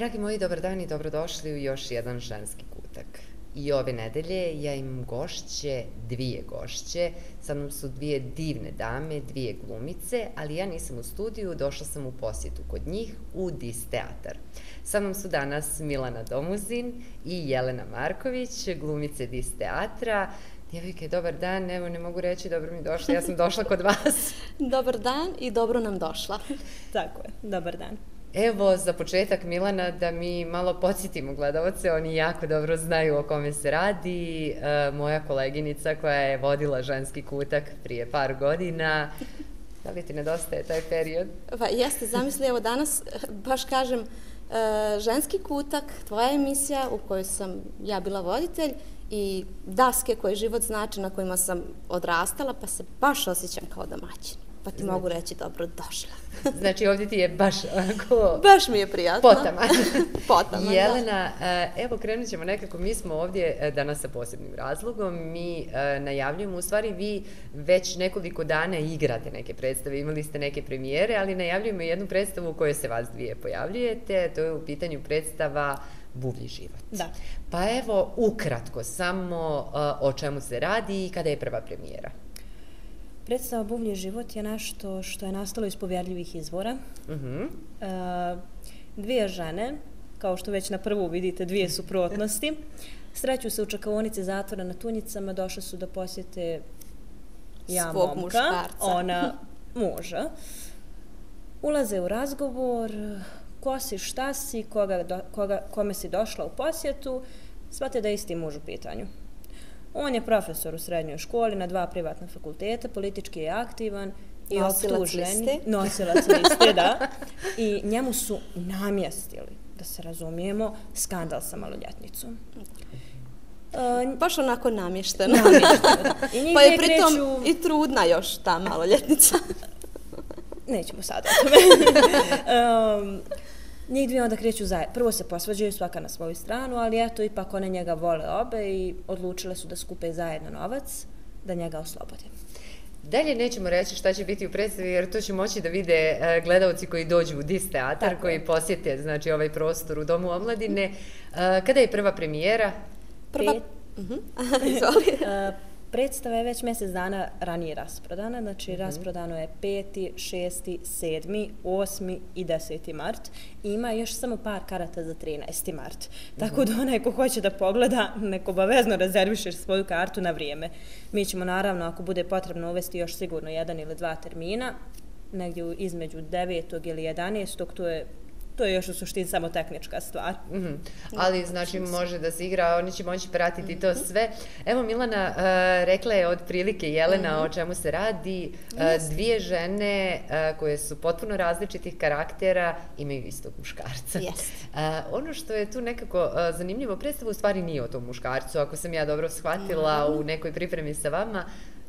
Dragi moji, dobar dan i dobrodošli u još jedan ženski kutak. I ove nedelje ja imam dvije gošće. Sa mnom su dvije divne dame, dvije glumice, ali ja nisam u studiju, došla sam u posjetu kod njih u Dis teatar. Sa mnom su danas Milana Domuzin i Jelena Marković, glumice Dis teatra. Djevojke, dobar dan, evo ne mogu reći dobro mi došla, ja sam došla kod vas. Dobar dan i dobro nam došla. Tako je, dobar dan. Evo, za početak, Milana, da mi malo podsjetimo gledalce, oni jako dobro znaju o kome se radi. Moja koleginica koja je vodila ženski kutak prije par godina. Da li ti nedostaje taj period? Pa jeste, zamisli, evo danas, baš kažem, ženski kutak, tvoja emisija u kojoj sam ja bila voditelj i daske koje život znači na kojima sam odrastala, pa se baš osjećam kao domaćin. Pa ti mogu reći dobro došla. Znači ovdje ti je baš onako... Baš mi je prijatno. Potaman. Potaman, Jelena, evo krenut ćemo nekako, mi smo ovdje danas sa posebnim razlogom, mi najavljujemo, u stvari vi već nekoliko dana igrate neke predstave, imali ste neke premijere, ali najavljujemo jednu predstavu u kojoj se vas dvije pojavljujete, to je u pitanju predstava Buvlji život. Da. Pa evo, ukratko, samo o čemu se radi i kada je prva premijera. Predstava Buvlji život je nešto što je nastalo iz povjerljivih izvora. Dvije žene, kao što već na prvu vidite, dvije suprotnosti, sreću se u čekaonici zatvora na Tunjicama, došle su da posjete svog muškarca. Ona muža. Ulaze u razgovor, ko si, šta si, kome si došla u posjetu, shvate da je isti muž u pitanju. On je profesor u srednjoj školi na 2 privatna fakulteta, politički je aktivan i optužen. Nosilac liste, da. I njemu su namjestili, da se razumijemo, skandal sa maloljetnicom. Baš onako namješteno. I pa je pritom i trudna još ta maloljetnica. Nećemo sad o tome. Njih dvije onda kreću zajedno. Prvo se posvađaju svaka na svoju stranu, ali eto, ipak one njega vole obe i odlučile su da skupe zajedno novac, da njega oslobode. Dalje nećemo reći šta će biti u predstavi, jer to će moći da vide gledalci koji dođu u Dis teatar, koji posjete, znači, ovaj prostor u Domu omladine. Kada je prva premijera? Izvoli. Predstava je već mjesec dana ranije rasprodana, znači rasprodano je 5., 6., 7., 8. i 10. mart i ima još samo par karata za 13. mart. Tako da onaj ko hoće da pogleda, nek obavezno rezerviše svoju kartu na vrijeme. Mi ćemo naravno, ako bude potrebno, uvesti još sigurno 1 ili 2 termina, negdje između 9. ili 11. To je još u suštini samo tehnička stvar. Ali, znači, može da se igra, oni će moći pratiti to sve. Evo, Milana, rekla je otprilike Jelena o čemu se radi. Dvije žene koje su potpuno različitih karaktera imaju istog muškarca. Ono što je tu nekako zanimljivo, predstava u stvari nije o tom muškarcu, ako sam ja dobro shvatila u nekoj pripremi sa vama.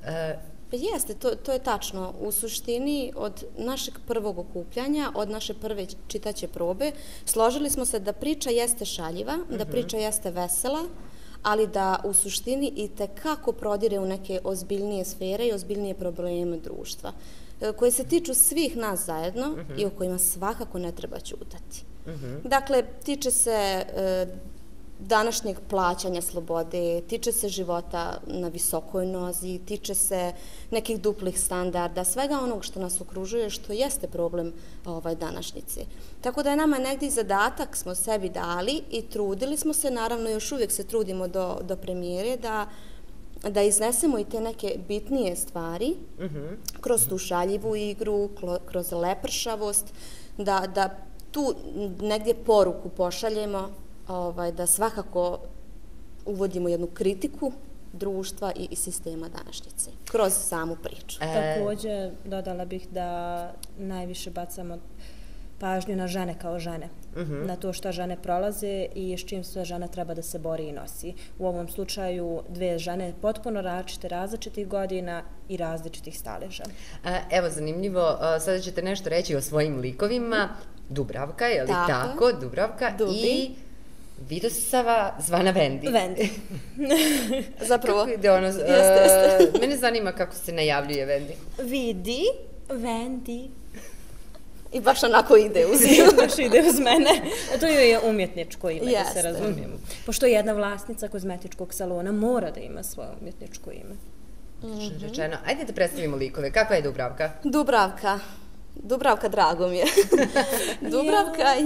Jeste, to je tačno. U suštini, od našeg prvog okupljanja, od naše prve čitaće probe, složili smo se da priča jeste šaljiva, da priča jeste vesela, ali da u suštini i tekako prodire u neke ozbiljnije sfere i ozbiljnije probleme društva, koje se tiču svih nas zajedno i o kojima svakako ne treba ćutati. Dakle, tiče se današnjeg plaćanja slobode, tiče se života na visokoj nozi, tiče se nekih duplih standarda, svega onog što nas okružuje, što jeste problem današnjice. Tako da je nama negdje zadatak smo sebi dali i trudili smo se, naravno još uvijek se trudimo do premijere, da iznesemo i te neke bitnije stvari kroz tu šaljivu igru, kroz lepršavost, da tu negdje poruku pošaljemo, da svakako uvodimo jednu kritiku društva i sistema današnjice kroz samu priču. Također dodala bih da najviše bacamo pažnju na žene kao žene, na to što žene prolaze i s čim sve žena treba da se bori i nosi. U ovom slučaju dvije žene potpuno različitih godina i različitih staleža. Evo, zanimljivo, sada ćete nešto reći o svojim likovima. Dubravka, je li tako? Dubravka i Vidosava zvana Vendi. Vendi. Zapravo. Kako ide ono? Mene zanima kako se najavljuje Vendi. Vidi, Vendi. I baš onako ide uz nju. Baš ide uz mene. To joj je umjetničko ime, da se Jeste. razumijemo. Pošto jedna vlasnica kozmetičkog salona mora da ima svoje umjetničko ime. Rečeno. Ajde da predstavimo likove. Kakva je Dubravka? Dubravka, drago mi je. Dubravka je...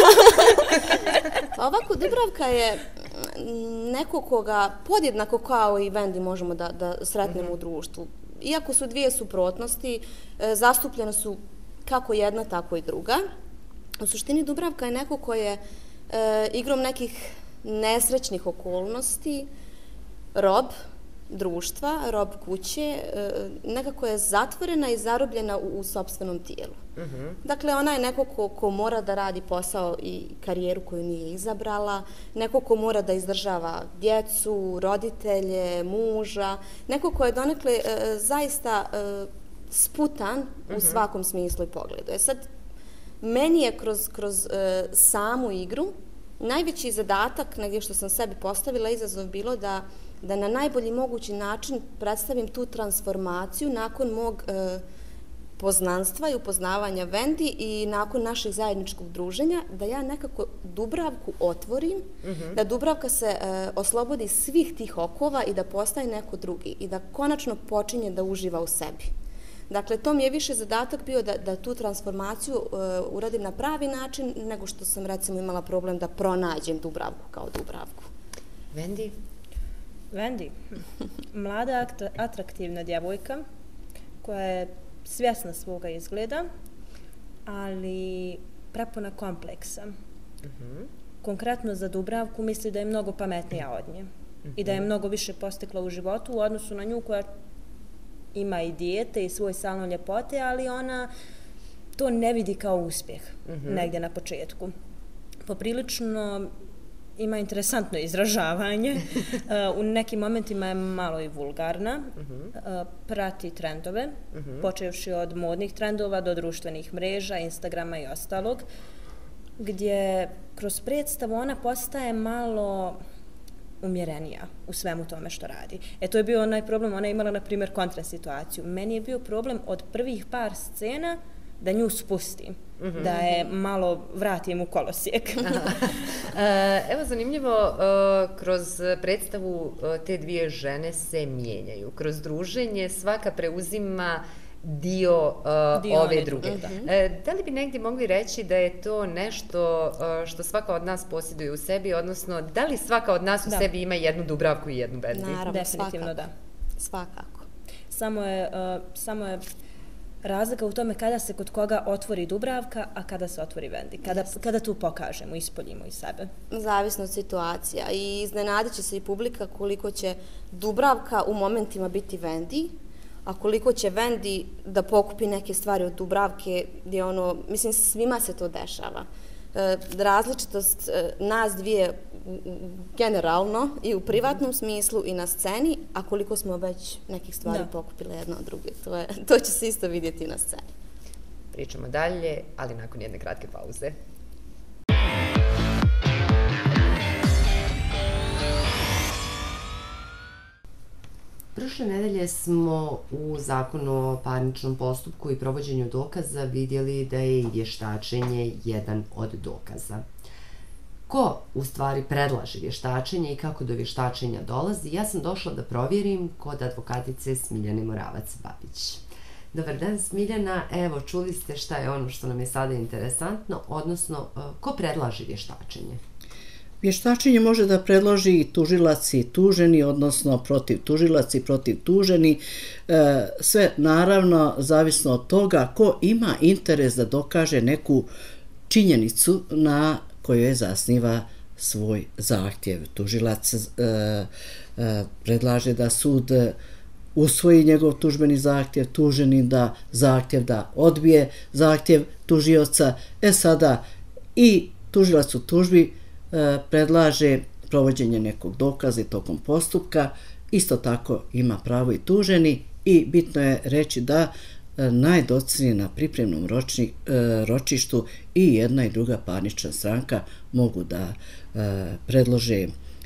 Pa ovako, Dubravka je neko koga podjednako kao i Wendy možemo da sretnemo u društvu. Iako su dvije suprotnosti, zastupljene su kako jedna, tako i druga. U suštini Dubravka je neko ko je igrom nekih nesrećnih okolnosti rob društva, rob kuće, nekako je zatvorena i zarobljena u sopstvenom tijelu. Dakle, ona je neko ko mora da radi posao i karijeru koju nije izabrala, neko ko mora da izdržava djecu, roditelje, muža, neko ko je donekle zaista sputan u svakom smislu i pogledu. Sad, meni je kroz samu igru najveći zadatak, negdje što sam sebi postavila, izazov bilo da na najbolji mogući način predstavim tu transformaciju nakon mog poznanstva i upoznavanja Wendy i nakon našeg zajedničkog druženja, da ja nekako Dubravku otvorim, da Dubravka se oslobodi svih tih okova i da postaje neko drugi i da konačno počinje da uživa u sebi. Dakle, to mi je više zadatak bio da tu transformaciju uradim na pravi način nego što sam recimo imala problem da pronađem Dubravku kao Dubravku. Wendy, mlada, atraktivna djevojka koja je svjesna svoga izgleda, ali prepuna kompleksa. Konkretno za Dubravku misli da je mnogo pametnija od nje i da je mnogo više postekla u životu u odnosu na nju koja ima i dijete i svoj salon ljepote, ali ona to ne vidi kao uspjeh negdje na početku. Poprilično ima interesantno izražavanje, u nekim momentima je malo i vulgarna, prati trendove, počevši od modnih trendova do društvenih mreža, Instagrama i ostalog, gdje kroz predstavu ona postaje malo umjerenija u svemu tome što radi. To je bio onaj problem, ona je imala, na primjer, kontrasituaciju. Meni je bio problem od prvih par scena da nju spustim, da je malo vratim u kolosijek. Evo, zanimljivo, kroz predstavu te dvije žene se mijenjaju. Kroz druženje svaka preuzima dio ove druge. Da li bi negdje mogli reći da je to nešto što svaka od nas posjeduje u sebi, odnosno da li svaka od nas u sebi ima jednu Dubravku i jednu Wendy? Naravno, definitivno da. Svakako. Samo je razlika u tome kada se kod koga otvori Dubravka, a kada se otvori Wendy. Kada tu pokažemo, ispoljimo iz sebe. Zavisno od situacija. I iznenadit će se i publika koliko će Dubravka u momentima biti Wendy, a koliko će Wendy da pokupi neke stvari od Dubravke, gdje mislim, svima se to dešava. Različitost nas dvije generalno i u privatnom smislu i na sceni, a koliko smo već nekih stvari pokupile jedno od druge. To će se isto vidjeti na sceni. Pričamo dalje, ali nakon jedne kratke pauze. Prošle nedelje smo u Zakonu o parničnom postupku i provođenju dokaza vidjeli da je i vještačenje jedan od dokaza. Ko u stvari predlaže vještačenje i kako do vještačenja dolazi, ja sam došla da provjerim kod advokatice Smiljane Moravac-Babić. Dobar dan, Smiljana. Evo, čuli ste šta je ono što nam je sada interesantno, odnosno ko predlaže vještačenje? Vještačenje može da predloži i tužilac i tuženi, odnosno protiv tužilac i protiv tuženi. Sve naravno zavisno od toga ko ima interes da dokaže neku činjenicu na kojoj zasniva svoj zahtjev. Tužilac predlaže da sud usvoji njegov tužbeni zahtjev, tuženi da zahtjev da odbije zahtjev tužioca. Sada i tužilac u tužbi predlaže provođenje nekog dokaza i tokom postupka. Isto tako ima pravo i tuženi i bitno je reći da najdocnije na pripremnom ročištu i jedna i druga parnična stranka mogu da predlože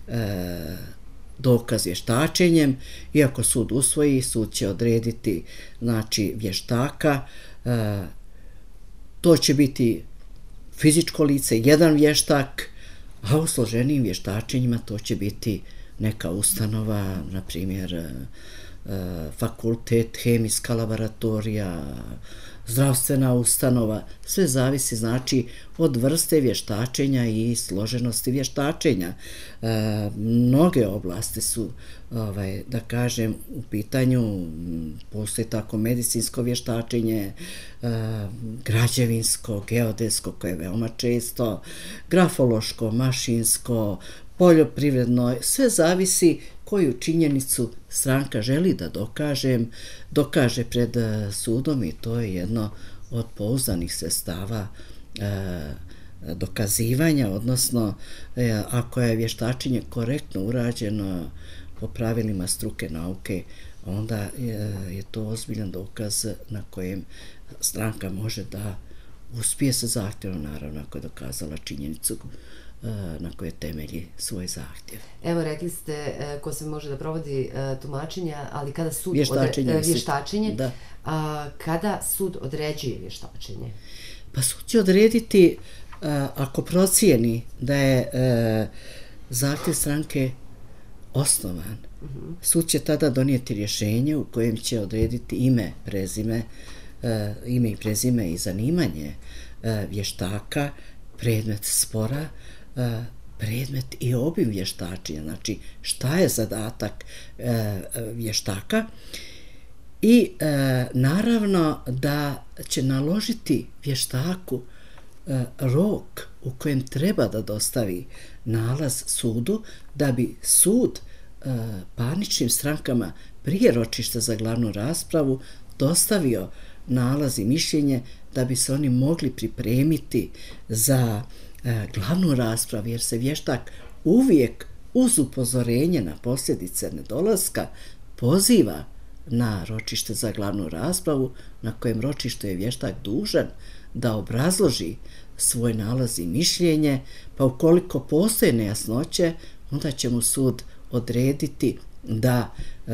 dokaz vještačenjem. Iako sud usvoji, sud će odrediti vještaka. To će biti fizičko lice, jedan vještak, a u složenijim vještačenjima to će biti neka ustanova, na primjer fakultet, hemijska laboratorija, zdravstvena ustanova. Sve zavisi znači od vrste vještačenja i složenosti vještačenja. Mnoge oblasti su, da kažem, u pitanju. Postoji tako medicinsko vještačenje, građevinsko, geodetsko koje je veoma često, grafološko, mašinsko, poljoprivredno. Sve zavisi koju činjenicu stranka želi da dokaže pred sudom, i to je jedno od pouzdanih sredstava dokazivanja, odnosno ako je vještačenje korektno urađeno po pravilima struke nauke, onda je to ozbiljan dokaz na kojem stranka može da uspije sa zahtjevom, naravno ako je dokazala činjenicu na koje temelji svoj zahtjev. Evo, rekli ste ko se može da provodi tumačenja, ali kada sud vještačenje, kada sud određuje vještačenje? Pa sud će odrediti ako procijeni da je zahtjev stranke osnovan. Sud će tada donijeti rješenje u kojem će odrediti ime i prezime i zanimanje vještaka, predmet spora, predmet i obim vještačenja, znači šta je zadatak vještaka, i naravno da će naložiti vještaku rok u kojem treba da dostavi nalaz sudu, da bi sud parničnim strankama prije ročišta za glavnu raspravu dostavio nalaz i mišljenje, da bi se oni mogli pripremiti za glavnu raspravu, jer se vještak uvijek uz upozorenje na posljedice nedolaska poziva na ročište za glavnu raspravu, na kojem ročištu je vještak dužan da obrazloži svoj nalaz i mišljenje, pa ukoliko postoje nejasnoće, onda će mu sud odrediti da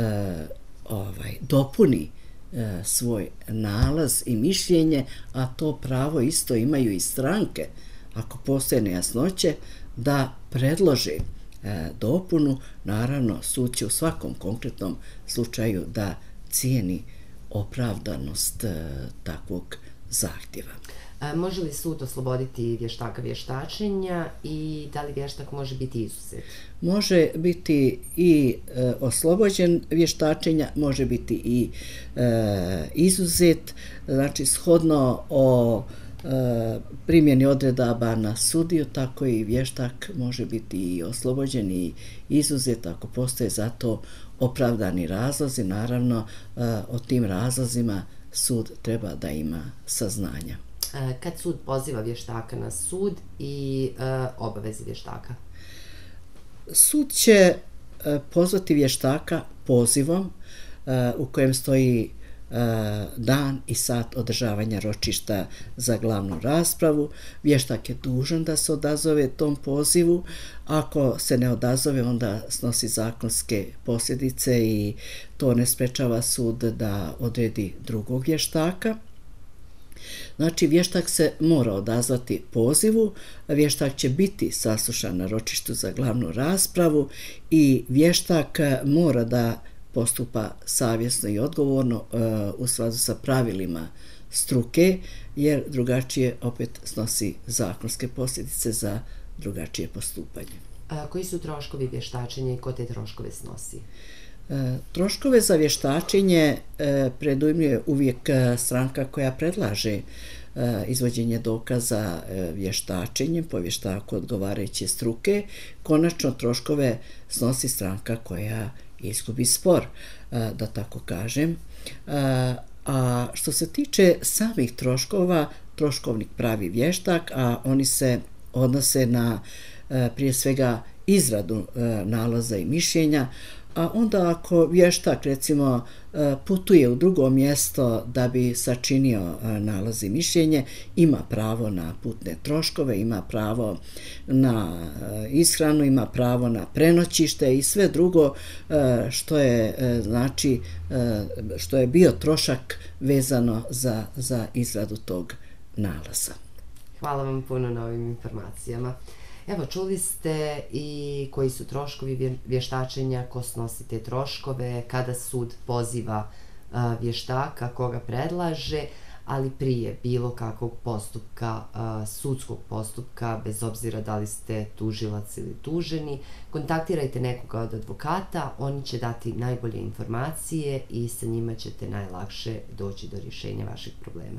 dopuni svoj nalaz i mišljenje, a to pravo isto imaju i stranke, ako postoje nejasnoće, da predlože dopunu. Naravno, sud će u svakom konkretnom slučaju da cijeni opravdanost takvog zahtjeva. Može li sud osloboditi vještaka vještačenja i da li vještak može biti izuzet? Može biti i oslobođen vještačenja, može biti i izuzet, znači shodno o primjeni odredaba na sudiju, tako i vještak može biti i oslobođen i izuzet ako postoje za to opravdani razlozi. Naravno, o tim razlozima sud treba da ima saznanja. Kad sud poziva vještaka na sud i obavezi vještaka? Sud će pozvati vještaka pozivom u kojem stoji dan i sat održavanja ročišta za glavnu raspravu. Vještak je dužan da se odazove tom pozivu. Ako se ne odazove, onda snosi zakonske posljedice i to ne sprečava sud da odredi drugog vještaka. Znači, vještak se mora odazvati pozivu, vještak će biti saslušan na ročištu za glavnu raspravu i vještak mora da postupa savjesno i odgovorno u skladu sa pravilima struke, jer drugačije opet snosi zakonske posljedice za drugačije postupanje. Koji su troškovi vještačenja i ko te troškove snosi? Troškove za vještačenje predujmljuje uvijek stranka koja predlaže izvođenje dokaza vještačenjem po vještaku odgovarajuće struke. Konačno troškove snosi stranka koja izgubi spor, da tako kažem. A što se tiče samih troškova, troškovnik pravi vještak, a oni se odnose na prije svega izradu nalaza i mišljenja, a onda ako vještak recimo putuje u drugo mjesto da bi sačinio nalaz i mišljenje, ima pravo na putne troškove, ima pravo na ishranu, ima pravo na prenoćište i sve drugo što je što je bio trošak vezano za izradu tog nalaza. Hvala vam puno na ovim informacijama. Evo, čuli ste i koji su troškovi vještačenja, ko snosi te troškove, kada sud poziva vještaka, koga predlaže, ali prije bilo kakvog postupka, sudskog postupka, bez obzira da li ste tužilac ili tuženi, kontaktirajte nekoga od advokata, oni će dati najbolje informacije i sa njima ćete najlakše doći do rješenja vaših problema.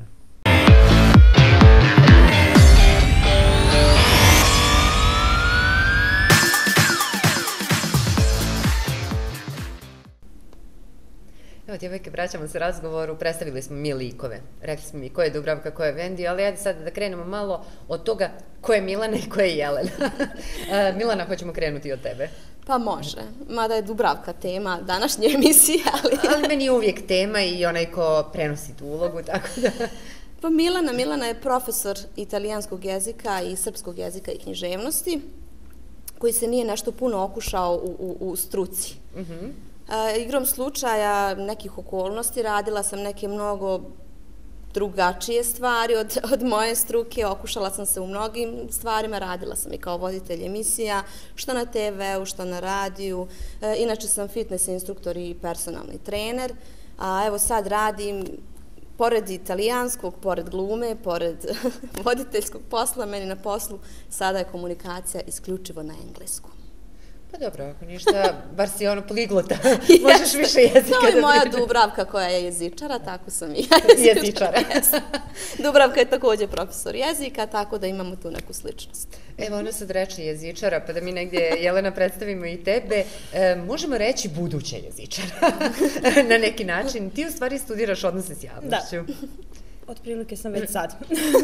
Evo, djevojke, vraćamo se razgovoru, predstavili smo mi likove. Rekli smo mi ko je Dubravka, ko je Vendi, ali ajde sad da krenemo malo od toga ko je Milana i ko je Jelena. Milana, hoćemo krenuti od tebe. Pa može, mada je Dubravka tema današnje emisije, ali meni je uvijek tema i onaj ko prenosi tu ulogu, tako da... Pa Milana je profesor italijanskog jezika i srpskog jezika i književnosti, koji se nije nešto puno okušao u struci. Igrom slučaja, nekih okolnosti, radila sam neke mnogo drugačije stvari od moje struke, okušala sam se u mnogim stvarima, radila sam i kao voditelj emisija, što na TV-u, što na radiju, inače sam fitness instruktor i personalni trener, a evo sad radim, pored italijanskog, pored glume, pored voditeljskog posla, meni na poslu sada je komunikacija isključivo na engleskom. Pa dobro, ako ništa, bar si ono poliglota, možeš više jezika da pričaš. To je moja Dubravka koja je jezičara, tako sam i ja jezičara. Dubravka je također profesor jezika, tako da imamo tu neku sličnost. Evo, ono sad reče jezičara, pa da mi negdje, Jelena, predstavimo i tebe, možemo reći buduća jezičara na neki način. Ti u stvari studiraš odnose s javnošću. Da, otprilike sam već sad.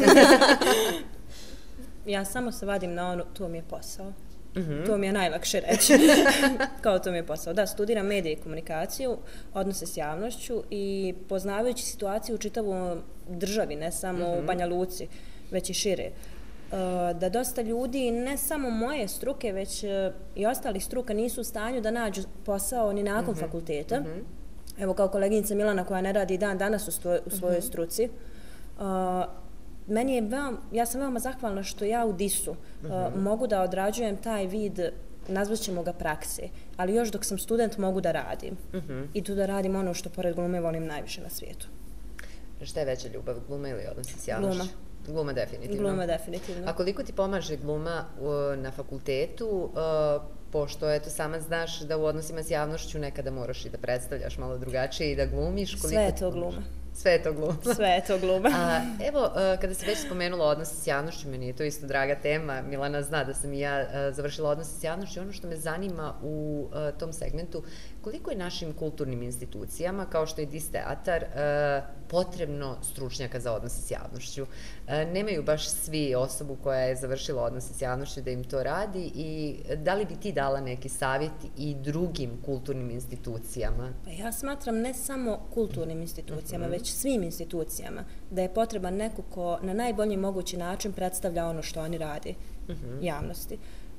Ja samo se vadim na ono, to mi je posao. To mi je najlakše reći, kao to mi je posao. Da, studiram medije i komunikaciju, odnose s javnošću i poznavajući situaciju u čitavoj državi, ne samo u Banja Luci, već i šire, da dosta ljudi, ne samo moje struke, već i ostalih struka, nisu u stanju da nađu posao ni nakon fakulteta. Evo, kao koleginica Milana koja ne radi dan danas u svojoj struci, ja sam veoma zahvalna što ja u DIS-u mogu da odrađujem taj vid, nazvaćemo ga prakse, ali još dok sam student mogu da radim. I tu da radim ono što pored glume volim najviše na svijetu. Šta je veća ljubav, gluma ili odnosi s javnošću? Gluma. Gluma definitivno. Gluma definitivno. A koliko ti pomaže gluma na fakultetu, pošto eto sama znaš da u odnosima s javnošću nekada moraš i da predstavljaš malo drugačije i da glumiš? Sve je to gluma. Sve je to gluma. Sve je to gluma. Evo, kada si već spomenula odnose s javnošću, meni je to isto draga tema. Milana zna da sam i ja završila odnose s javnošću. Ono što me zanima u tom segmentu, koliko je našim kulturnim institucijama, kao što je DIS teatar, potrebno stručnjaka za odnose s javnošću. Nemaju baš svi osobu koja je završila odnose s javnošću da im to radi i da li bi ti dala neki savjet i drugim kulturnim institucijama? Pa ja smatram ne samo kulturnim institucijama, već svim institucijama, da je potreban neko ko na najbolji mogući način predstavlja ono što oni radi javnosti.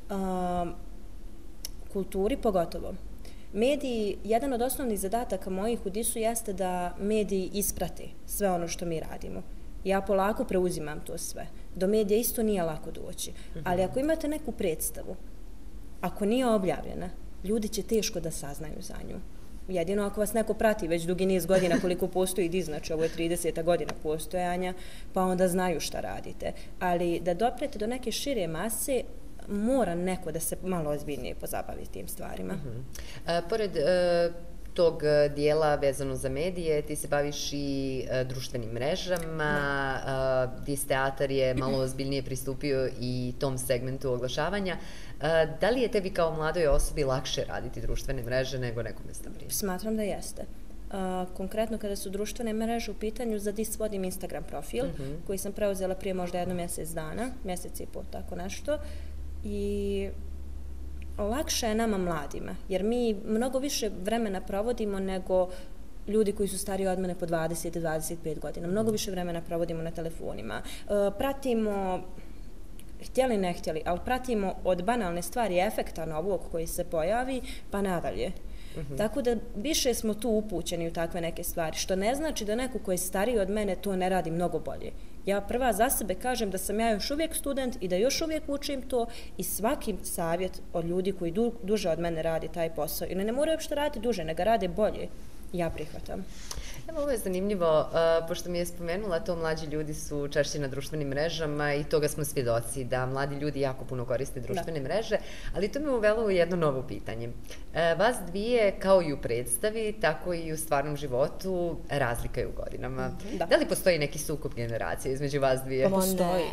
Kulturi pogotovo. Mediji, jedan od osnovnih zadataka mojih u DIS-u jeste da mediji isprati sve ono što mi radimo. Ja polako preuzimam to sve. Do medija isto nije lako doći. Ali ako imate neku predstavu, ako nije objavljena, ljudi će teško da saznaju za nju. Jedino ako vas neko prati već dugi niz godina koliko postoji DIS, znači ovo je 30. godina postojanja, pa onda znaju šta radite. Ali da doprete do neke šire mase, mora neko da se malo ozbiljnije pozabavi tim stvarima. Pored tog dijela vezano za medije, ti se baviš i društvenim mrežama, DIS teatar je malo ozbiljnije pristupio i tom segmentu oglašavanja. Da li je tebi kao mladoj osobi lakše raditi društvene mreže nego nekome starije? Smatram da jeste. Konkretno kada su društvene mreže u pitanju, za DIS vodim Instagram profil koji sam preuzela prije možda jedno mjesec dana, mjesec i pol, tako nešto. I lakše je nama mladima, jer mi mnogo više vremena provodimo nego ljudi koji su stariji od mene po 20-25 godina. Mnogo više vremena provodimo na telefonima. Pratimo, htjeli ne htjeli, ali pratimo od banalne stvari efekta novog koji se pojavi, pa nadalje. Tako da više smo tu upućeni u takve neke stvari, što ne znači da neko koji je stariji od mene to ne radi mnogo bolje. Ja prva za sebe kažem da sam ja još uvijek student i da još uvijek učim to i svaki savjet od ljudi koji duže od mene radi taj posao ili ne moraju uopšte raditi duže, nego rade bolje, ja prihvatam. Evo, ovo je zanimljivo, pošto mi je spomenula to, mlađi ljudi su češće na društvenim mrežama i toga smo svjedoci, da mladi ljudi jako puno koriste društvene mreže, ali to me uvelo u jedno novo pitanje. Vas dvije, kao i u predstavi, tako i u stvarnom životu, razlika je u godinama. Da li postoji neki sukob generacije između vas dvije? Postoji.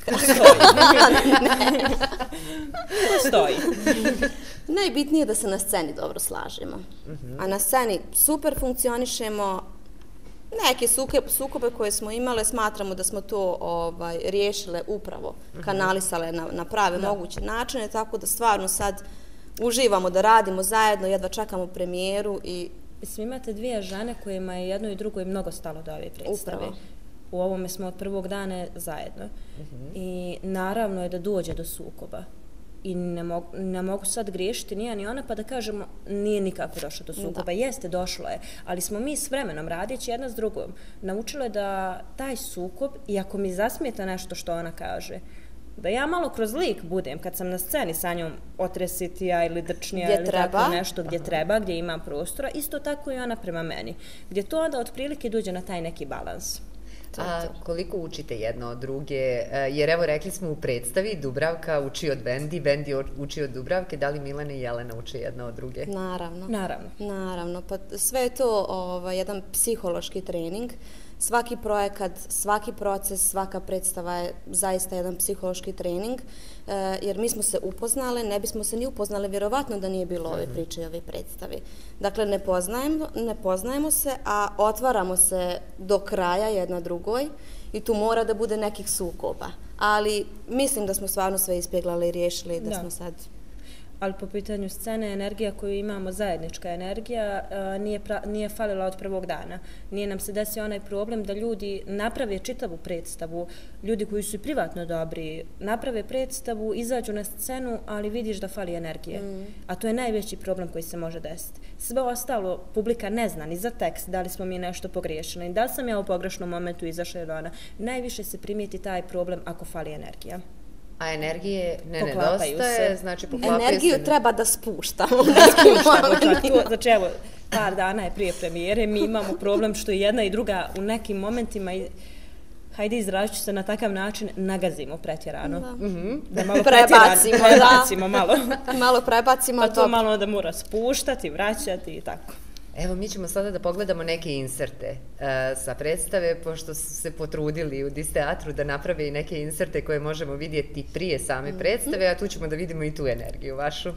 Postoji. Najbitnije je da se na sceni dobro slažemo. A na sceni super funkcionišemo. Neke sukobe koje smo imale smatramo da smo to riješile upravo, kanalisale na prave moguće načine, tako da stvarno sad uživamo da radimo zajedno, jedva čekamo premijeru i... Mislim, imate dvije žene kojima je jednoj i drugoj mnogo stalo do ove predstave. Upravo. U ovome smo od prvog dana zajedno. I naravno je da dođe do sukoba. I ne mogu sad griješiti ni ja ni ona pa da kažemo nije nikako došlo do sukoba. Jeste, došlo je, ali smo mi s vremenom radići jedna s drugom naučile da taj sukob, i ako mi zasmeta nešto što ona kaže, da ja malo kroz lik budem kad sam na sceni sa njom otresitija ili drčnija ili tako nešto gdje treba, gdje ima prostora, isto tako i ona prema meni, gdje to onda otprilike dođe na taj neki balans. A koliko učite jedno od druge? Jer evo rekli smo u predstavi, Dubravka uči od Vendi, Vendi uči od Dubravke, da li Milena i Jelena uče jedno od druge? Naravno. Pa sve je to jedan psihološki trening. Svaki projekat, svaki proces, svaka predstava je zaista jedan psihološki trening, jer mi smo se upoznale, ne bismo se ni upoznale vjerovatno da nije bilo ove priče i ove predstave. Dakle, ne poznajemo se, a otvaramo se do kraja jedna drugoj i tu mora da bude nekih sukoba. Ali mislim da smo stvarno sve ispjeglali i riješili i da smo sad... Ali po pitanju scene, energija koju imamo, zajednička energija, nije falila od prvog dana. Nije nam se desio onaj problem da ljudi naprave čitavu predstavu, ljudi koji su privatno dobri, naprave predstavu, izađu na scenu, ali vidiš da fali energije. A to je najveći problem koji se može desiti. Sve ostalo, publika ne zna ni za tekst, da li smo mi nešto pogriješili, da li sam ja u pogrešnom momentu izašla ili ona. Najviše se primijeti taj problem ako fali energija. A energije ne nedostaje, znači poklapaju se... Energiju treba da spuštamo. Znači, evo, par dana je prije premijere, mi imamo problem što jedna i druga u nekim momentima, hajde izražit ću se na takav način, nagazimo pretjerano. Da malo prebacimo malo. Malo prebacimo. Pa to malo da mora spuštati, vraćati i tako. Evo, mi ćemo sada da pogledamo neke inserte sa predstave, pošto su se potrudili u Dis teatru da naprave i neke inserte koje možemo vidjeti prije same predstave, a tu ćemo da vidimo i tu energiju vašu.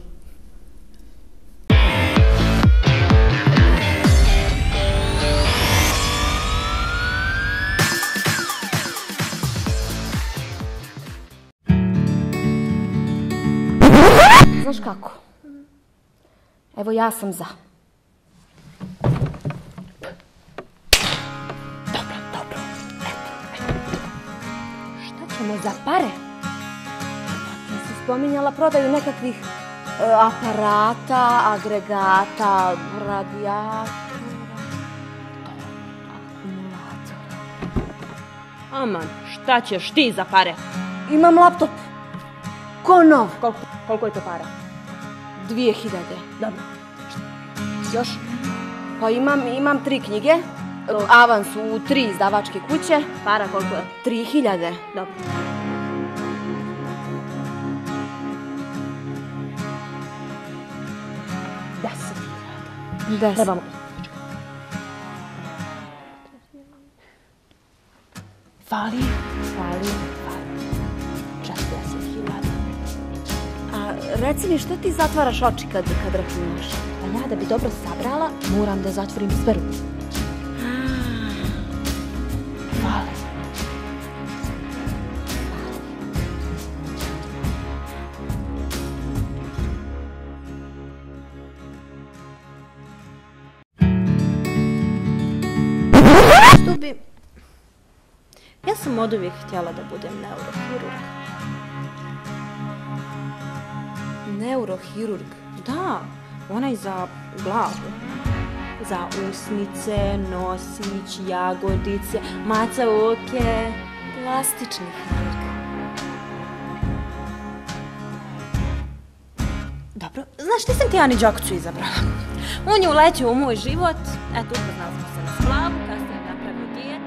Znaš kako? Evo, ja sam za. Dobro. Šta ćemo za pare? Ti si spominjala prodaju nekakvih aparata, agregata, radijatora, akumulatora. Aman, šta ćeš ti za pare? Imam laptop. Ko nov. Koliko je to para? 2000. Dobro. Još? Pa imam 3 knjige, avans u 3 izdavačke kuće. Para koliko je? 3000. Dobro. $10,000. Trebamo. Fali. 40.000. A reci mi, što ti zatvaraš oči kad računaš? Pa ja da bi dobro sabrala, moram da zatvorim sve ruke. Fali. Što bi... Ja sam od uvijek htjela da budem neurohirurg. Neurohirurg? Da, onaj za glavu. Za usnice, nosić, jagodice, maca oke. plastičnih Mirka. Dobro, znaš, nisam ti Ani Đokicu izabrala. On je uletio u moj život, eto, upoznali smo se na splavu, kasnije je napravio dijete.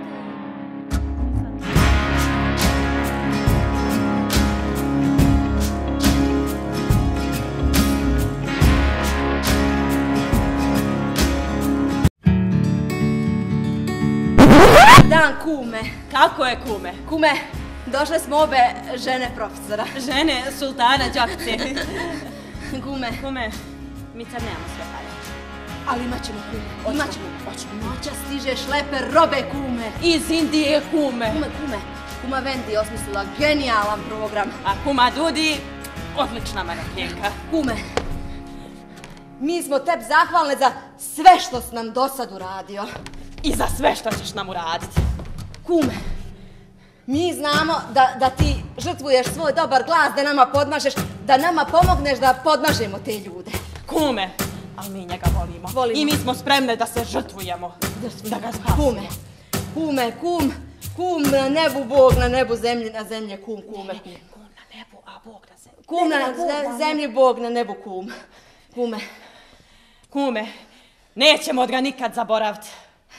Dan kume. Kako je kume? Kume, došle smo obe žene profesora. Žene sultana Đokice. Kume. Kume, mi sad nemamo sve pare. Ali imat ćemo kume. Imat ćemo. Noća stiže šleper robe kume. Iz Indije kume. Kume. Kuma Vendi osmislila genijalan program. A kuma Dudi, odlična manekenka. Kume, mi smo tebi zahvalne za sve što si nam do sad uradio. I za sve što ćeš nam uraditi. Kume, mi znamo da ti žrtvuješ svoj dobar glas, da nama podmažeš, da nama pomogneš da podmažemo te ljude. Kume, ali mi njega volimo. I mi smo spremne da se žrtvujemo. Da ga spasimo. Kume, kum na nebu, Bog na nebu, zemlji na zemlji, kume. Kum na nebu, a Bog na zemlji. Kum na zemlji, Bog na nebu, Kume. Kume, nećemo ga nikad zaboraviti.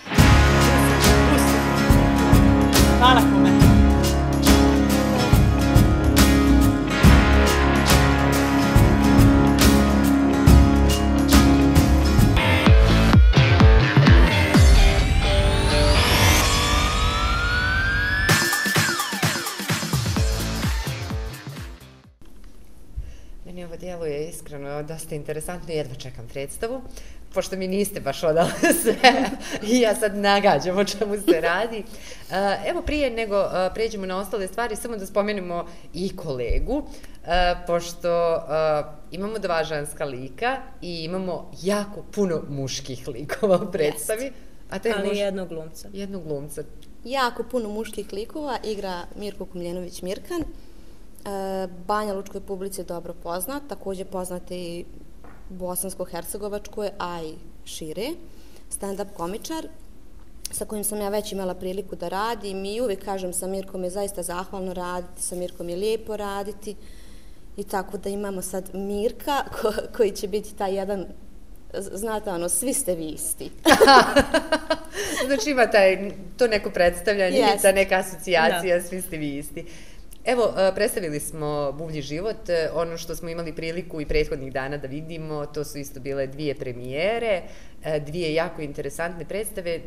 Hvala, kume. Meni ovo djeluje iskreno dosta interesantno, jedva čekam predstavu. Pošto mi niste baš odali sve i ja sad nagađam o čemu se radi. Evo prije nego pređemo na ostale stvari, samo da spomenemo i kolegu, pošto imamo 2 ženska lika i imamo jako puno muških likova u predstavi. Ali jednog glumca. Jednog glumca. Jako puno muških likova igra Mirko Kumljenović Mirkan. Banja Lučkoj publici je dobro poznat, također poznat i Bosansko-Hercegovačkoj, a i šire. Stand-up komičar sa kojim sam ja već imala priliku da radim i uvijek kažem sa Mirkom je zaista zahvalno raditi, sa Mirkom je lijepo raditi i tako da imamo sad Mirka koji će biti taj jedan, znate ono, svi ste vi isti. Znači ima to neko predstavljanje, ta neka asocijacija, svi ste vi isti. Evo, predstavili smo Buvlji život, ono što smo imali priliku i prethodnih dana da vidimo, to su isto bile 2 premijere, 2 jako interesantne predstave,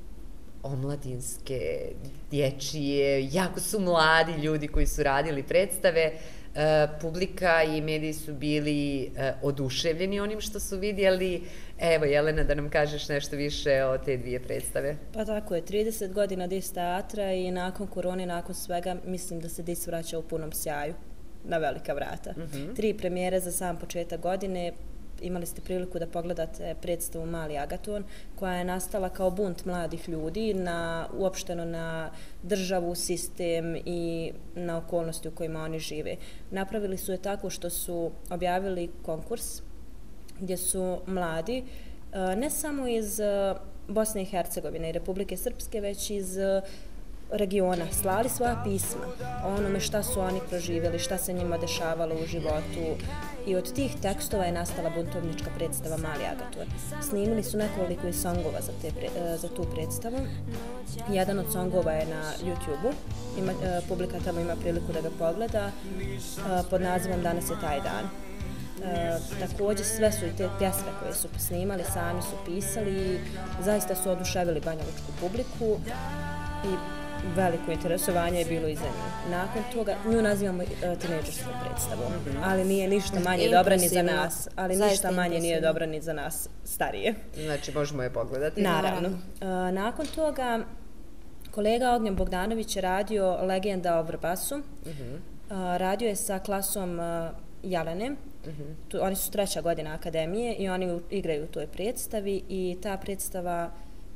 omladinske, dječije, jako su mladi ljudi koji su radili predstave, publika i mediji su bili oduševljeni onim što su vidjeli. Evo, Jelena, da nam kažeš nešto više o te 2 predstave. Pa tako je, 30 godina Dis teatra i nakon korone, nakon svega, mislim da se Dis vraća u punom sjaju na velika vrata. 3 premijere za sam početak godine. Imali ste priliku da pogledate predstavu Mali Agaton, koja je nastala kao bunt mladih ljudi uopšteno na državu, sistem i na okolnosti u kojima oni žive. Napravili su je tako što su objavili konkurs gdje su mladi, ne samo iz Bosne i Hercegovine i Republike Srpske, već iz regiona, slali svoja pisma o onome šta su oni proživjeli, šta se njima dešavalo u životu i od tih tekstova je nastala buntovnička predstava Mali Agaton. Snimili su nekoliko i songova za tu predstavu. Jedan od songova je na YouTube-u, publika tamo ima priliku da ga pogleda, pod nazivom Danas je taj dan. Također sve su i te pjesme koje su snimali, sami su pisali i zaista su oduševili banjalučku publiku i veliko interesovanje je bilo i za nju. Nakon toga, nju nazivamo tinejdžerskom predstavom, ali nije ništa manje dobra ni za nas, nije dobra ni za nas starije. Znači, možemo je pogledati. Naravno. Nakon toga, kolega Ognjen Bogdanović je radio Legenda o Vrbasu, radio je sa klasom Jelene, oni su 3. godina akademije i oni igraju u toj predstavi i ta predstava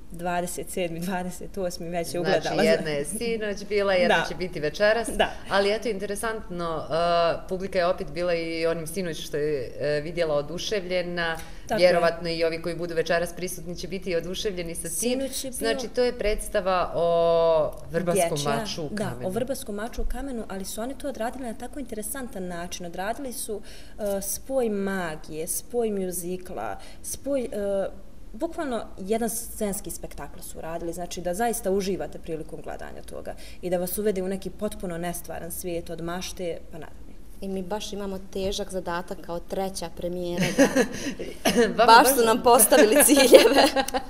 27. 28. već je ugledala. Znači, jedna je sinoć bila, jedna će biti večeras. Da. Ali eto, interesantno, publika je opet bila i onim sinoć što je vidjela oduševljena. Vjerovatno i ovi koji budu večeras prisutni će biti oduševljeni sa tim. Znači, to je predstava o Vrbaskom maču u kamenu. Da, o Vrbaskom maču u kamenu, ali su oni to odradili na tako interesantan način. Odradili su spoj magije, spoj mjuzikla, spoj... Bukvalno jedan scenski spektakl su radili, znači da zaista uživate prilikom gledanja toga i da vas uvede u neki potpuno nestvaran svijet od mašte pa nadalje. I mi baš imamo težak zadatak kao treća premijera da baš su nam postavili ciljeve.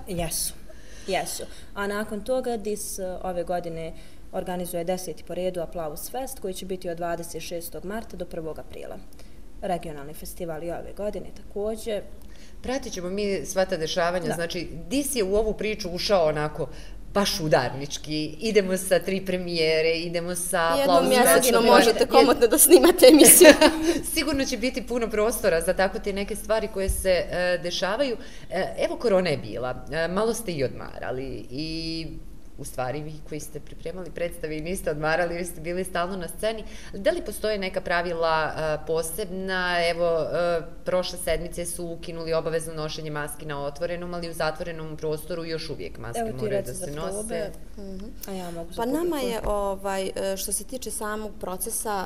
Jesu. A nakon toga DIS ove godine organizuje 10. po redu Aplauz Fest koji će biti od 26. marta do 1. aprila. Regionalni festival i ove godine također. Pratit ćemo mi sva ta dešavanja, znači DIS je u ovu priču ušao onako baš udarnički, idemo sa 3 premijere, idemo sa aplauzom. Jednom mjesečno možete komotno da snimate emisiju. Sigurno će biti puno prostora za tako te neke stvari koje se dešavaju. Evo, korona je bila, malo ste i odmarali i u stvari vi koji ste pripremali predstave i niste odmarali, vi ste bili stalno na sceni. Da li postoje neka pravila posebna? Evo, prošle sedmice su ukinuli obavezno nošenje maski na otvorenom, ali u zatvorenom prostoru još uvijek maske moraju da se nose. Pa nama je, što se tiče samog procesa,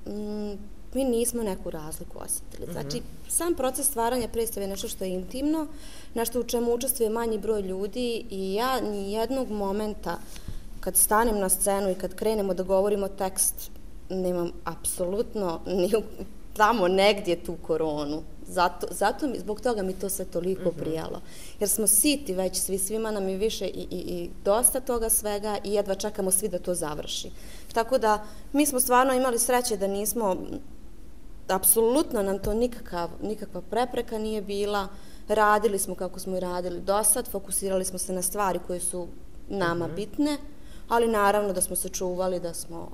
mi nismo neku razliku osjetili. Znači, sam proces stvaranja predstave je nešto što je intimno, nešto u čemu učestvuje manji broj ljudi i ja ni jednog momenta kad stanem na scenu i kad krenemo da govorimo tekst, nemam apsolutno ni tamo negdje tu koronu. Zbog toga mi to sve toliko prijalo. Jer smo siti već svima nam je više i dosta toga svega i jedva čekamo svi da to završi. Tako da mi smo stvarno imali sreće da nismo, apsolutno nam to nikakva prepreka nije bila. Radili smo kako smo i radili do sad, fokusirali smo se na stvari koje su nama bitne, ali naravno da smo se čuvali, da smo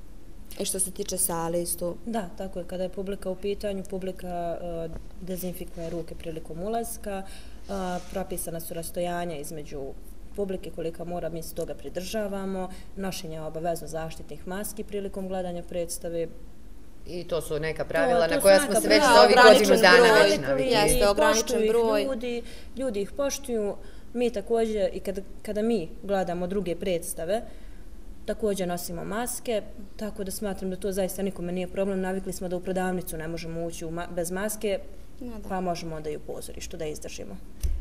i što se tiče sale isto. Da, tako je. Kada je publika u pitanju, publika dezinfikuje ruke prilikom ulaska, propisana su rastojanja između publike kolika mora, mi se toga pridržavamo, nošenje obavezno zaštitnih maski prilikom gledanja predstave. I to su neka pravila na koja smo se već za ovih godinu dana već navikli. Jeste, ograničen broj. Ljudi ih poštuju. Mi također, i kada mi gledamo druge predstave, također nosimo maske, tako da smatram da to zaista nikome nije problem. Navikli smo da u prodavnicu ne možemo ući bez maske, pa možemo onda i u pozorištu da izdržimo.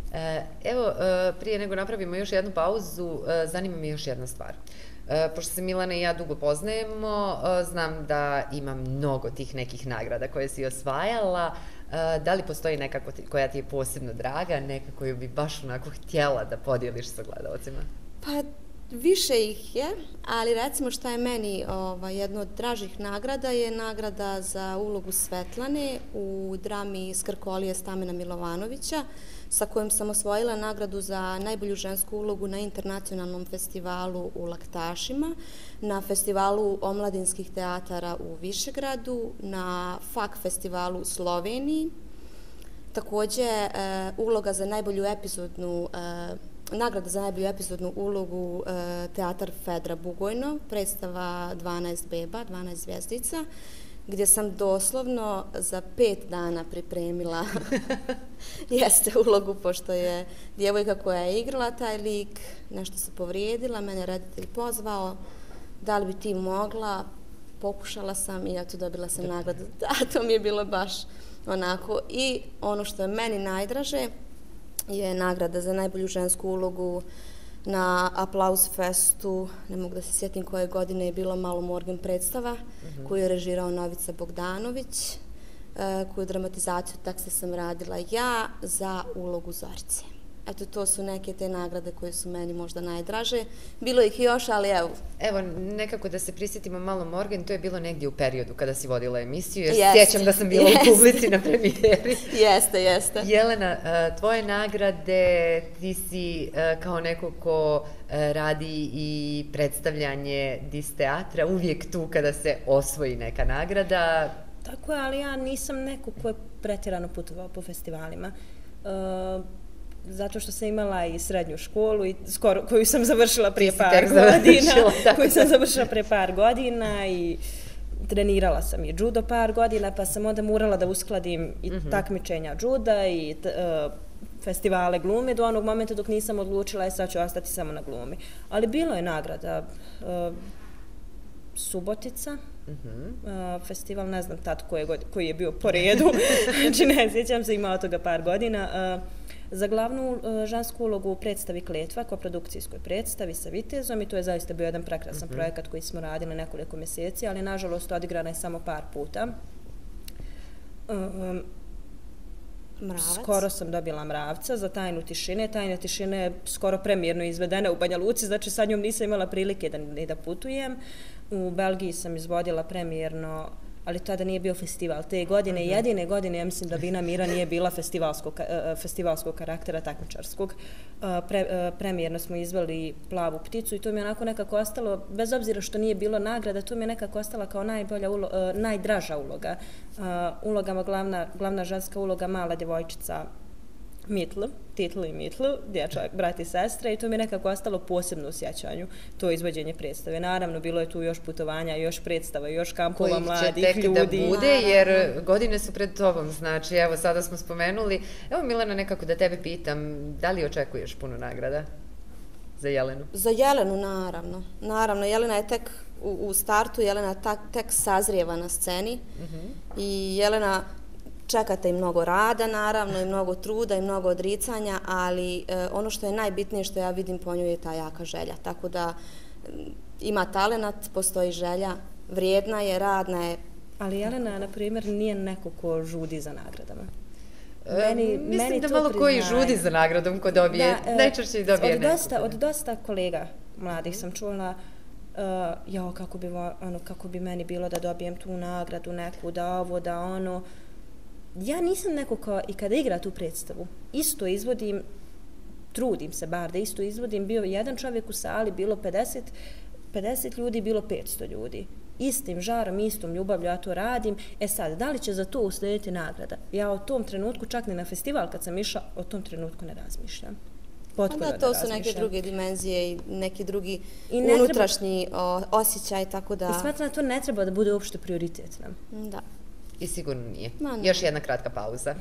Evo, prije nego napravimo još jednu pauzu, zanima me još jedna stvar. Pošto se Milana i ja dugo poznajemo, znam da ima mnogo tih nekih nagrada koje si osvajala. Da li postoji neka koja ti je posebno draga, neka koju bi baš onako htjela da podijeliš sa gledalcima? Pa, više ih je, ali recimo šta je meni jedno od dražih nagrada je nagrada za ulogu Svetlane u drami Skrkolije Stamena Milovanovića, sa kojom sam osvojila nagradu za najbolju žensku ulogu na internacionalnom festivalu u Laktašima, na festivalu omladinskih teatara u Višegradu, na FAK festivalu u Sloveniji. Također, uloga za najbolju epizodnu nagrada za najbolju epizodnu ulogu Teatar Fedra Bugojno, predstava 12 beba, 12 zvjezdica, gdje sam doslovno za 5 dana pripremila ulogu, pošto je djevojka koja je igrala taj lik, nešto se povrijedila, mene je reditelj pozvao, da li bi ti mogla, pokušala sam i eto dobila sam nagradu. Da, to mi je bilo baš onako. I ono što je meni najdraže je nagrada za najbolju žensku ulogu na Aplauz Festu, ne mogu da se sjetim koje godine je bilo Malo Morgan predstava, koju je režirao Novica Bogdanović, koju dramatizaciju teksta sam radila ja za ulogu Zorice. Eto, to su neke te nagrade koje su meni možda najdraže. Bilo ih još, ali evo. Evo, nekako da se prisjetimo malo Morgan, to je bilo negdje u periodu kada si vodila emisiju, jer sjećam da sam bila u publici na premijeri. Jeste. Jelena, tvoje nagrade, ti si kao neko ko radi i predstavljanje DIS teatra, uvijek tu kada se osvoji neka nagrada. Tako je, ali ja nisam neko ko je pretjerano putovao po festivalima. zato što sam imala i srednju školu i skoro, koju sam završila prije par godina, i trenirala sam i judo par godina, pa sam onda morala da uskladim i takmičenja juda i festivale glume do onog momenta dok nisam odlučila sad ću ostati samo na glumi. Ali bilo je nagrada. Subotica, festival, ne znam tad koji je bio po redu, znači ne sjećam se, imao toga par godina. Za glavnu žensku ulogu u predstavi Kletva, koprodukcijskoj predstavi sa Vitezom, i to je zaista bio jedan prekrasan projekat koji smo radili nekoliko mjeseci, ali nažalost odigrana je samo par puta. Skoro sam dobila Mravca za Tajnu tišine. Tajna tišine je skoro premijerno izvedena u Banja Luci, znači sad njom nisam imala prilike ni da putujem. U Belgiji sam izvodila premijerno, ali tada nije bio festival. Te godine, jedine godine, ja mislim da Bina Mira nije bila festivalskog karaktera, takmičarskog. Premijerno smo izveli Plavu pticu i to mi je onako nekako ostalo, bez obzira što nije bilo nagrada, to mi je nekako ostala kao najdraža uloga. Ulogama, glavna ženska uloga, mala djevojčica Titl i Mitl, dječak, brat i sestra, i to mi je nekako ostalo posebno u sjećanju, to izvođenje predstave. Naravno, bilo je tu još putovanja, još predstava, još kampova mladih ljudi. Kojih će tek da bude, jer godine su pred tobom, znači, evo, sada smo spomenuli. Evo, Milena, nekako da tebe pitam, da li očekuješ puno nagrada za Jelenu? Za Jelenu, naravno. Naravno, Jelena je tek u startu, Jelena tek sazrijeva na sceni i Jelena čekate i mnogo rada, naravno, i mnogo truda i mnogo odricanja, ali ono što je najbitnije što ja vidim po njoj je ta jaka želja. Tako da ima talenat, postoji želja, vrijedna je, radna je. Ali Jelena, na primjer, nije neko ko žudi za nagradama. Mislim da malo koji žudi za nagradom ko dobije, najčešće i dobije neko. Od dosta kolega mladih sam čula, kako bi meni bilo da dobijem tu nagradu, neku, da ovo, da ono. Ja nisam neko kao i kada igra tu predstavu, isto izvodim, trudim se bar da isto izvodim, bio jedan čovjek u sali, bilo 50 ljudi, bilo 500 ljudi. Istim žarom, istom ljubavlju ja to radim. Sad, da li će za to uslijediti nagrada? Ja o tom trenutku, čak ni na festival kad sam išla, o tom trenutku ne razmišljam. Onda to su neke druge dimenzije i neki drugi unutrašnji osjećaj, tako da... I smatram da to ne treba da bude uopšte prioritet nam. Da. I sigurno nije. Još jedna kratka pauza.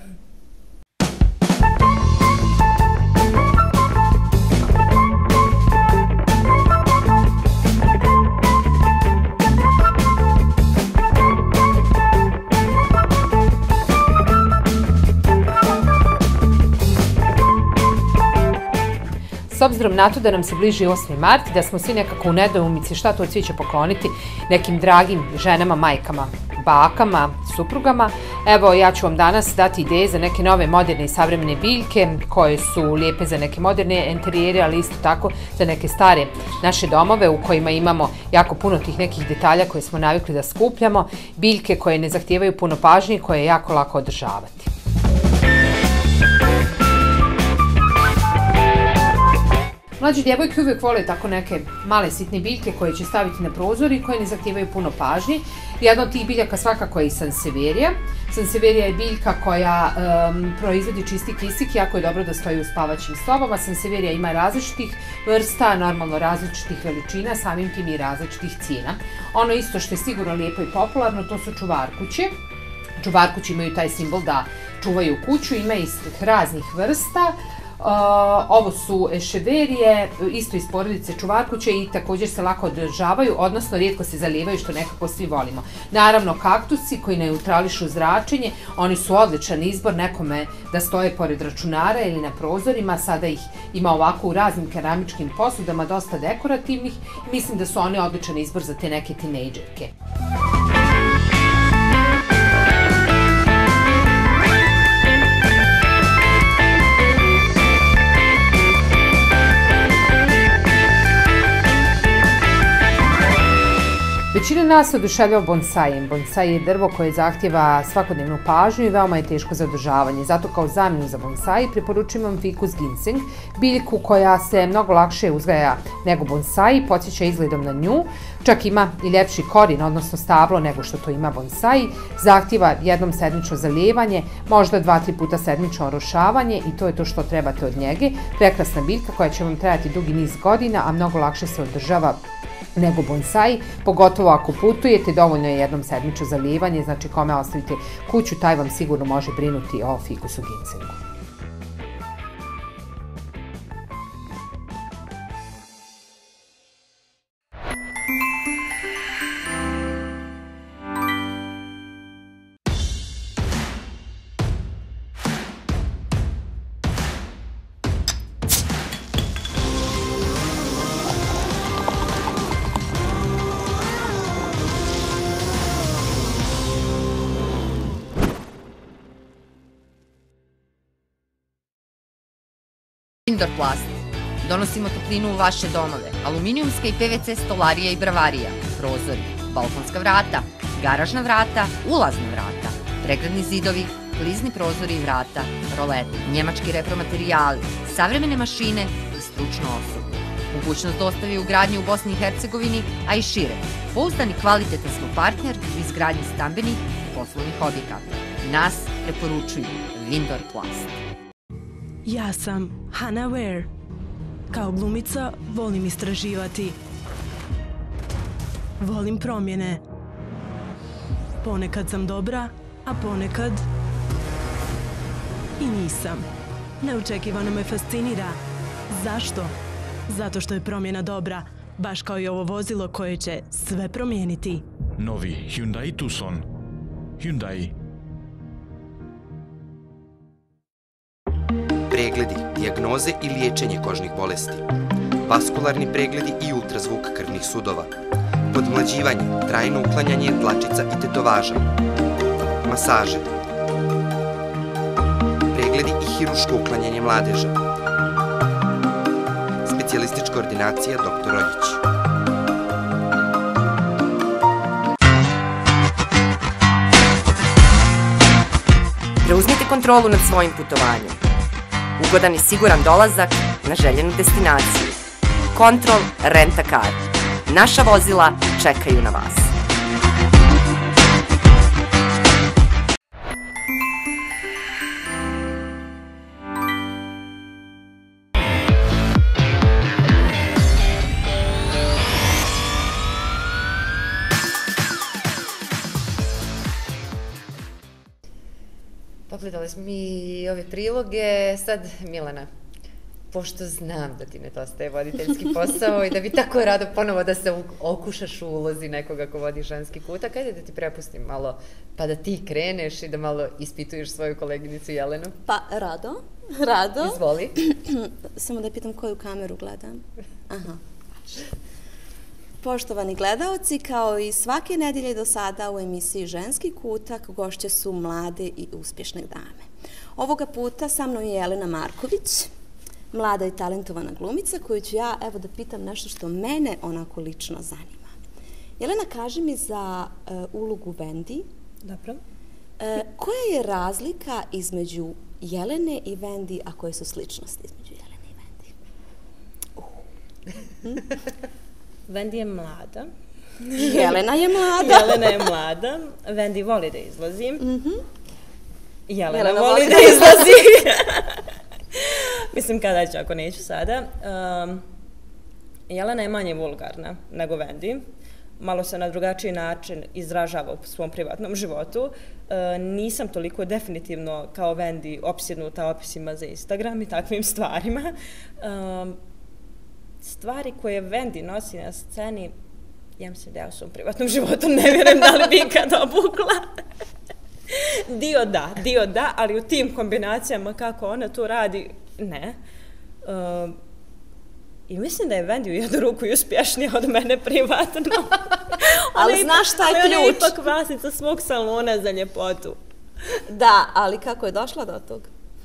S obzirom na to da nam se bliži 8. mart, da smo svi nekako u nedoumici šta to cviće pokloniti nekim dragim ženama, majkama, bakama, suprugama. Evo, ja ću vam danas dati ideje za neke nove moderne i savremene biljke koje su lijepe za neke moderne interijere, ali isto tako za neke stare naše domove u kojima imamo jako puno tih nekih detalja koje smo navikli da skupljamo, biljke koje ne zahtijevaju puno pažnje i koje je jako lako održavati. Mlađe djevojke uvijek vole tako neke male sitne biljke koje će staviti na prozor i koje ne zahtijevaju puno pažnje. Jedna od tih biljaka svakako je i Sansevjerija. Sansevjerija je biljka koja proizvodi čisti kisik, jako je dobro da stoji u spavaćim sobama. Sansevjerija ima različitih vrsta, normalno različitih veličina, samim tim i različitih cijena. Ono isto što je sigurno lijepo i popularno, to su čuvarkuće. Čuvarkuće imaju taj simbol da čuvaju kuću, ima istih raznih vrsta. Ovo su eševerije, isto iz porodice čuvarkuće i također se lako održavaju, odnosno rijetko se zalijevaju što nekako svi volimo. Naravno kaktusi koji neutrališu zračenje, oni su odličan izbor nekome da stoje pored računara ili na prozorima, sada ih ima ovako u raznim keramičkim posudama, dosta dekorativnih, mislim da su oni odličan izbor za te neke tinejdžerke. Većina nas oduševljava bonsajem. Bonsai je drvo koje zahtjeva svakodnevnu pažnju i veoma je teško za održavanje. Zato kao zamjenu za bonsai preporučujem vam ficus ginseng, biljku koja se mnogo lakše uzgaja nego bonsai, podsjeća izgledom na nju, čak ima i ljepši korin, odnosno stablo nego što to ima bonsai, zahtjeva jednom sedmično zalijevanje, možda 2-3 puta sedmično orošavanje i to je to što trebate od njege. Prekrasna biljka koja će vam trajati dugi niz godina, a mnogo lakše se održava nego bonsai, pogotovo ako putujete, dovoljno je jednom sedmično zalijevanje, znači kome ostavite kuću, taj vam sigurno može brinuti o ficusu ginsengu. Vindorplast. Donosimo toplinu u vaše domove. Aluminijumska i PVC stolarija i bravarija, prozori, balkonska vrata, garažna vrata, ulazna vrata, pregradni zidovi, klizni prozori i vrata, rolete, njemački repromaterijali, savremene mašine i stručno osoblje. Mogućnost dostave i ugradnje u Bosni i Hercegovini, a i šire. Pouzdani kvalitetan smo partner u izgradnji stambenih i poslovnih objekata. Nas preporučuju Vindorplast. Ja sam Hannah Ware. Kao glumica volim istraživati. Volim promjene. Ponekad sam dobra, a ponekad i nisam. Neočekivano me fascinira. Zašto? Zato što je promjena dobra, baš kao i ovo vozilo koje će sve promijeniti. Novi Hyundai Tucson. Hyundai. Pregledi, dijagnoze i liječenje kožnih bolesti, vaskularni pregledi i ultrazvuk krvnih sudova, podmlađivanje, trajno uklanjanje dlačica i tetovaža, masaže, pregledi i hiruško uklanjanje mladeža, specijalistička ordinacija dr. Roljić. Preuzmite kontrolu nad svojim putovanjem. Ugodan i siguran dolazak na željenu destinaciju. Control Rent a Car. Naša vozila čekaju na vas. Pogledali smo mi ove priloge, sad Milana, pošto znam da ti nedostaje voditeljski posao i da bi tako rado ponovo da se okušaš u ulozi nekoga ko vodi ženski kutak, ajde da ti prepustim malo pa da ti kreneš i da malo ispituješ svoju koleginicu Jelenu. Pa, rado. Izvoli. Samo da pitam koju kameru gledam. Aha. Poštovani gledaoci, kao i svake nedelje do sada u emisiji Ženski kutak gošće su mlade i uspješne dame. Ovoga puta sa mnom je Jelena Marković, mlada i talentovana glumica koju ću ja evo da pitam nešto što mene onako lično zanima. Jelena, kaži mi za ulogu Vendi. Dobro. Koja je razlika između Jelene i Vendi, a koje su sličnosti između Jelene i Vendi? Vendi je mlada. Jelena je mlada. Jelena je mlada. Vendi voli da izlazi. Jelena Jelena voli da izlazi. Mislim, kada ću, ako neću sada. Jelena je manje vulgarna nego Vendi. Malo se na drugačiji način izražava u svom privatnom životu. Nisam toliko definitivno kao Vendi opsjednuta opisima za Instagram i takvim stvarima. Stvari koje Vendi nosi na sceni, ja mislim da ja u svom privatnom životu ne vjerujem da li bi ikad obukla. Dio da, ali u tim kombinacijama kako ona to radi, ne. I mislim da je Vendi u jednu ruku i uspješnija od mene privatno. Ali znaš šta je ključ? Ali ona je ipak vlasnica svog salona za ljepotu. Da, ali kako je došla do toga?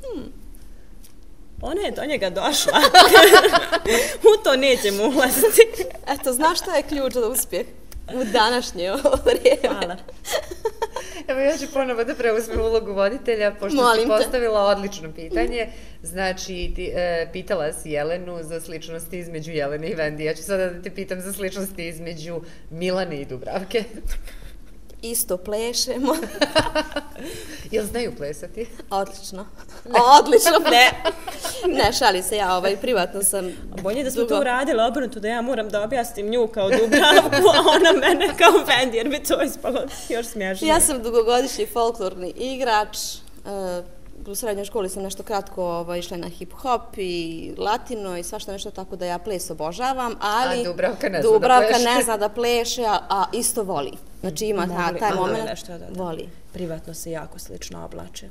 Ona je do njega došla. U to nećemo ulaziti. Eto, znaš šta je ključ za uspjeh? u današnje vrijeme. Hvala. Evo ja ću ponovo da preuzmem ulogu voditelja, pošto si postavila odlično pitanje. Znači, pitala si Jelenu za sličnosti između Jelene i Vendi. Ja ću sada da te pitam za sličnosti između Milane i Dubravke. Isto plešemo. Jel znaju plesati? Odlično. Odlično. Ne, šali se ja, privatno sam... Bolje da smo to uradili obrnuto, da ja moram da objasnim nju kao Dubravku, a ona mene kao Vendi, jer bi to ispalo još smješnije. Ja sam dugogodišnji folklorni igrač. U srednjoj školi sam nešto kratko išla na hip-hop i latino i svašta nešto, tako da ja ples obožavam, ali a Dubravka ne zna da pleše, a isto voli. Znači ima taj moment, voli. Privatno se jako slično oblače.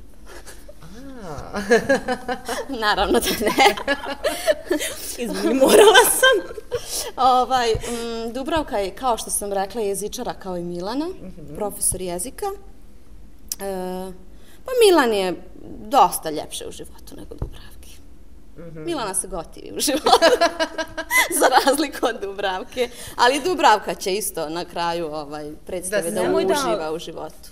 Naravno da ne. Izmeni, morala sam. Dubravka je, kao što sam rekla, jezičara kao i Milana, profesor jezika. Pa Milan je dosta ljepše u životu nego Dubravke. Milana se gotivi u životu, za razliku od Dubravke. Ali Dubravka će isto na kraju predstave da uživa u životu.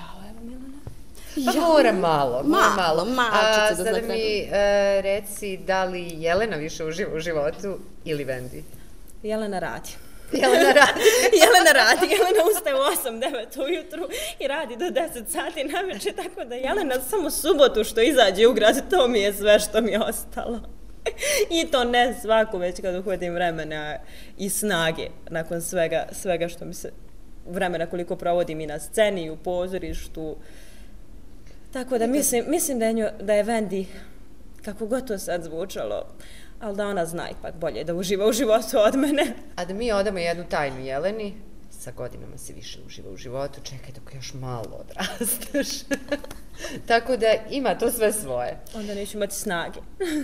Pa mora malo. Malčice da sada mi reci da li Jelena više uživa u životu ili Vendi? Jelena radi. Jelena radi. Jelena ustaje u 8-9 ujutru i radi do 10 sati navečer, tako da Jelena samo subotu što izađe u grad, to mi je sve što mi je ostalo. I to ne svako, već kad uhodim vremena i snage nakon svega što mi se vremena koliko provodim i na sceni i u pozorištu. Tako da mislim da je Vendi, kako god to sad zvučalo, ali da ona zna ipak bolje da uživa u životu od mene. A da mi odamo jednu tajnu Jeleni, sa godinama se više uživa u životu, čekaj dok još malo odrasteš. Tako da ima to sve svoje. Onda neću imati snage.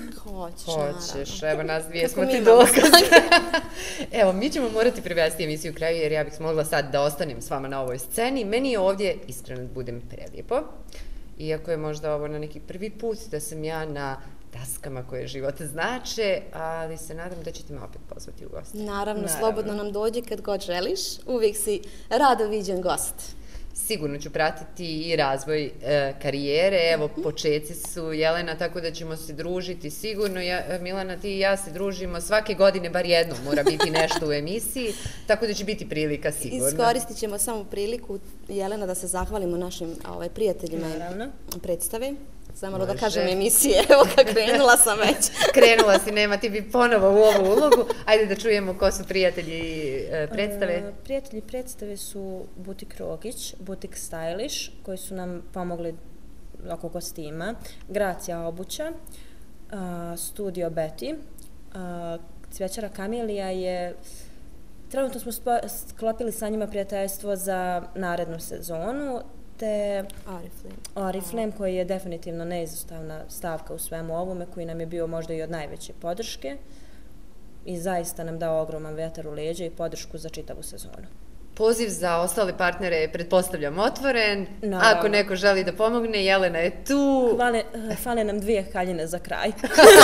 Hoćeš, evo nas dvije smo ti dokaz. Evo, mi ćemo morati privesti emisiju u kraju, jer ja bih mogla sad da ostanem s vama na ovoj sceni. Meni je ovdje, iskreno da budem, prelijepo. Iako je možda ovo na neki prvi put da sam ja na daskama koje život znače, ali se nadam da ćete me opet pozvati u goste. Naravno, slobodno nam dođi kad god želiš. Uvijek si rado viđen gost. Sigurno ću pratiti i razvoj karijere. Evo, počeci su, Jelena, tako da ćemo se družiti sigurno. Milana, ti i ja se družimo svake godine, bar jednom mora biti nešto u emisiji, tako da će biti prilika sigurno. Iskoristit ćemo samo priliku, Jelena, da se zahvalimo našim prijateljima predstave. Samo da kažem emisije, evo kad krenula sam već. Krenula si, nema, ti bi ponovo u ovu ulogu. Ajde da čujemo ko su prijatelji predstave. Prijatelji predstave su Butik Rogić, Butik Stylish, koji su nam pomogli oko kostima, Gracija obuća, Studio Betty, Cvjećara Kamilija je... Trenutno smo sklopili sa njima prijateljstvo za narednu sezonu, te Oriflame, koji je definitivno neizostavna stavka u svemu ovome, koji nam je bio možda i od najveće podrške i zaista nam dao ogroman vetar u leđa i podršku za čitavu sezonu. Poziv za ostale partnere je, pretpostavljam, otvoren. Ako neko želi da pomogne, Jelena je tu. Fale nam 2 haljine za kraj.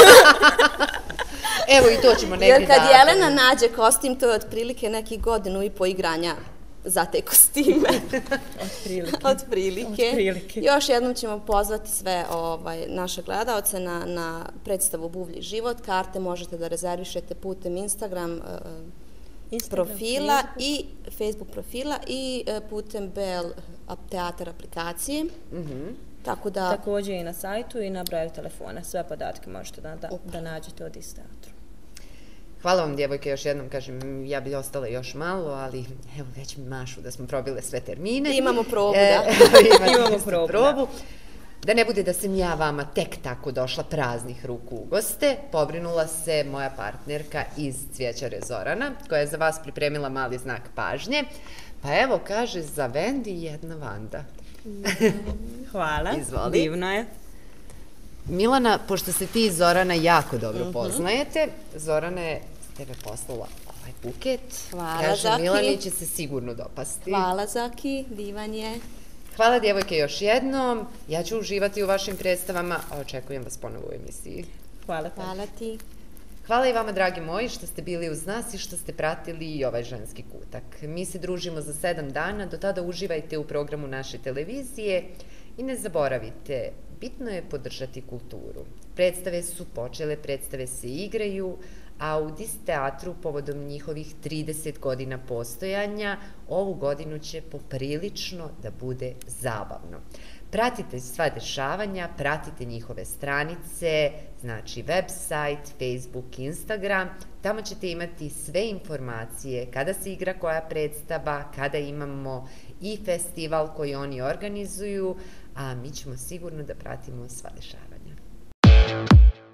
Evo i to ćemo negdje dati. Jer kad Jelena nađe kostim, to je otprilike neki 1.5 godina igranja za te kostime. Otprilike. Još jednom ćemo pozvati sve naše gledalce na predstavu Buvlji život. Karte možete da rezervišete putem Instagram profila i Facebook profila i putem BL Teatar aplikacije. Također i na sajtu i na broju telefona. Sve podatke možete da nađete od iz teatru. Hvala vam, djevojke, još jednom kažem, ja bi ostala još malo, ali evo već mi mašu da smo probile sve termine. Imamo probu, da. Imamo probu. Da ne bude da sam ja vama tek tako došla praznih ruku u goste, pobrinula se moja partnerka iz Cvjećare Zorana, koja je za vas pripremila mali znak pažnje. Pa evo, kaže, za Vendi jedna Vanda. Hvala, izvoli. Divno je. Milana, pošto se ti i Zorana jako dobro poznajete, Zorana je s tebe poslala ovaj buket. Hvala, Zaki. Milani će se sigurno dopasti. Hvala, Zaki, divan je. Hvala, djevojke, još jednom. Ja ću uživati u vašim predstavama, a očekujem vas ponovo u emisiji. Hvala. Hvala ti. Hvala i vama, dragi moji, što ste bili uz nas i što ste pratili i ovaj ženski kutak. Mi se družimo za 7 dana, do tada uživajte u programu naše televizije i ne zaboravite, bitno je podržati kulturu. Predstave su počele, predstave se igraju, a u Dis teatru povodom njihovih 30 godina postojanja ovu godinu će poprilično da bude zabavno. Pratite sva dešavanja, pratite njihove stranice, znači website, Facebook, Instagram, tamo ćete imati sve informacije kada se igra koja predstava, kada imamo i festival koji oni organizuju, a mi ćemo sigurno da pratimo sva dešavanja.